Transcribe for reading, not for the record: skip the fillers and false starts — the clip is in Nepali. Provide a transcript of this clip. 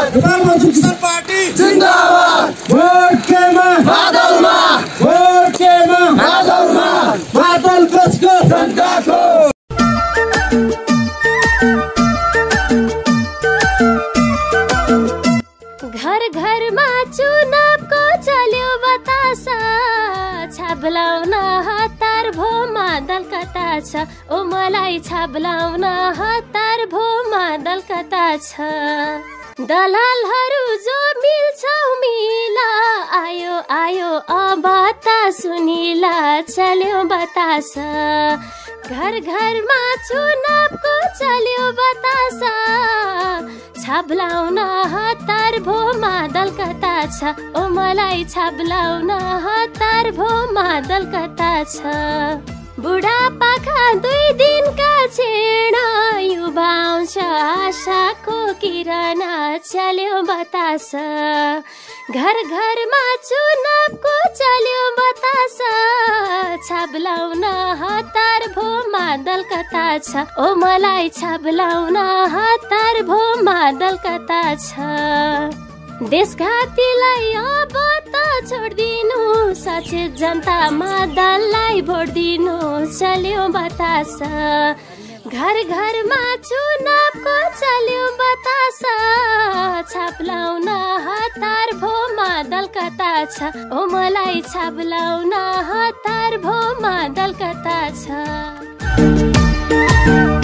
नेपाल मजदुर किसान पार्टी जिंदाबाद। भोट केमा बादलमा, भोट केमा बादलमा, बादल कसको जनताको। घर घरमा चुनावको चल्यो बतासा, छाप लाउन हतार भो मादल कता छ, ओ मलाई छाप लाउन हतार भो मादल कता छ। दलालहरू जो मिल्छौ मिला, आयो आयो अब त सुनिला चल्यो बतासा। घर घरमा चुनावको चल्यो बतासा, छाप लाउन हतार भो मादल कता छ, ओ मलाई छाप लाउन हतार भो मादल कता छ। बुढा पाखा 2 दिनका छेड, युवा आउँछ आशाको किरण चल्यो बतासा। घर घरमा चुनावको चल्यो बतासा, छाप लाउन हतार भो मादल कता छ, ओ मलाई छाप लाउन हतार भो मादल कता छ। देशघातीलाई अब त छोडिदिनु, सचेत जनता मादललाई भोट दिनु चल्यो बतासा। घर घरमा चुनावको चल्यो बतासा, छाप लाउन हतार भो मादल कता छ, ओ मलाई छाप लाउन हतार भो मादल कता छ।